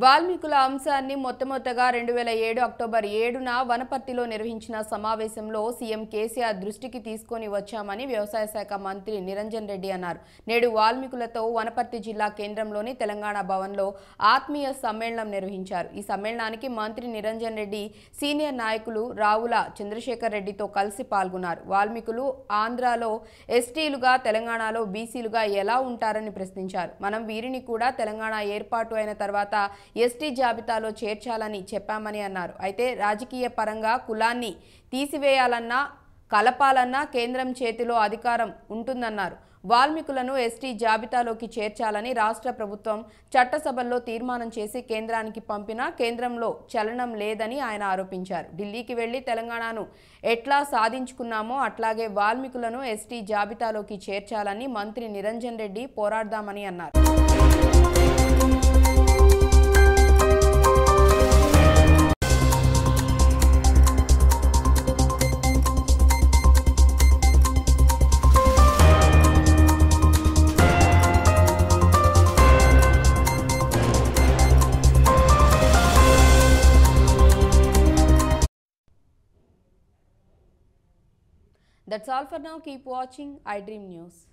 వాల్మీకుల అంశాన్ని మొట్టమొదటగా 2007 అక్టోబర్ 7న వనపర్తిలో నిర్వహించిన సమావేశంలో సీఎం కేసీఆర్ దృష్టికి తీసుకొని వచ్చామని వ్యవసాయ శాఖ మంత్రి నిరంజన్ రెడ్డి అన్నారు. నేడు వాల్మీకులతో వనపర్తి జిల్లా కేంద్రంలోని తెలంగాణ భవన్లో ఆత్మీయ సమ్మేళనం నిర్వహించారు. ఈ సమ్మేళనానికి మంత్రి నిరంజన్ రెడ్డి సీనియర్ నాయకులు రావుల చంద్రశేఖర్ రెడ్డితో కలిసి పాల్గొన్నారు. వాల్మీకులు ఆంధ్రాలో ఎస్టీలుగా, తెలంగాణలో బీసీలుగా ఎలా ఉంటారని ప్రశ్నించారు. మనం వీరిని కూడా తెలంగాణ ఏర్పాటు అయిన తర్వాత ఎస్టీ జాబితాలో చేర్చాలని చెప్పామని అన్నారు. అయితే రాజకీయ పరంగా కులాన్ని తీసివేయాలన్నా కలపాలన్నా కేంద్రం చేతిలో అధికారం ఉంటుందన్నారు. వాల్మీకులను ఎస్టీ జాబితాలోకి చేర్చాలని రాష్ట్ర ప్రభుత్వం చట్టసభల్లో తీర్మానం చేసి కేంద్రానికి పంపినా కేంద్రంలో చలనం లేదని ఆయన ఆరోపించారు. ఢిల్లీకి వెళ్లి తెలంగాణను ఎట్లా సాధించుకున్నామో అట్లాగే వాల్మీకులను ఎస్టీ జాబితాలోకి చేర్చాలని మంత్రి నిరంజన్ రెడ్డి పోరాడదామని అన్నారు. That's all for now. Keep watching iDream News.